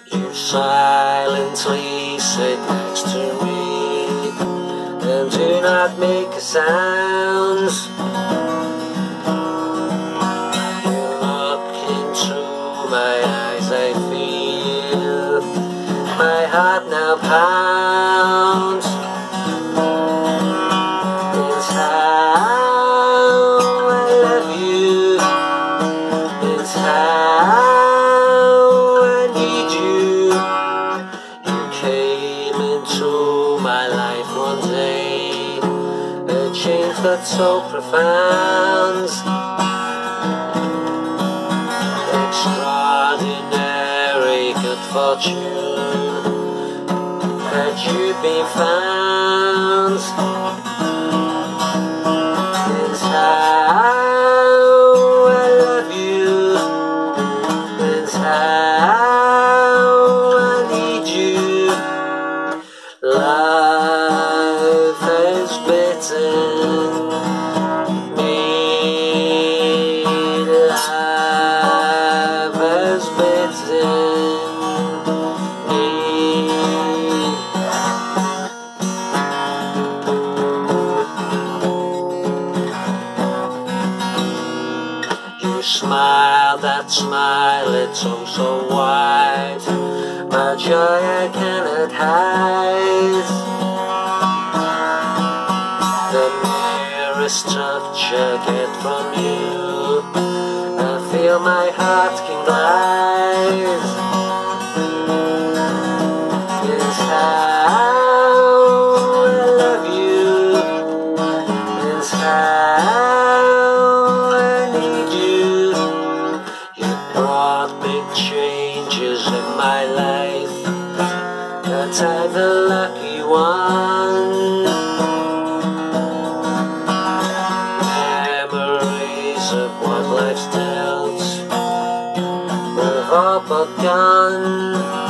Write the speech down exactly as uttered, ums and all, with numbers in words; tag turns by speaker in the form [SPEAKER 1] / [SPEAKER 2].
[SPEAKER 1] You silently sit next to me and do not make a sound. You look into my eyes, I feel my heart now pounds. It's how I love you, it's how I need you. You came into my life one day, a change that's so profound, extraordinary good fortune that you've been found. It's how I love you, it's how I need you. Life has bitten me, life has bitten me. You smile, that smile, it's oh so wide, my joy I cannot hide. The nearest touch I get from you, I feel my heart can glide. It's how I love you, it's how I need you. You brought big changes in my life, that I'm the lucky one. Memories of what life's dealt have all but gone.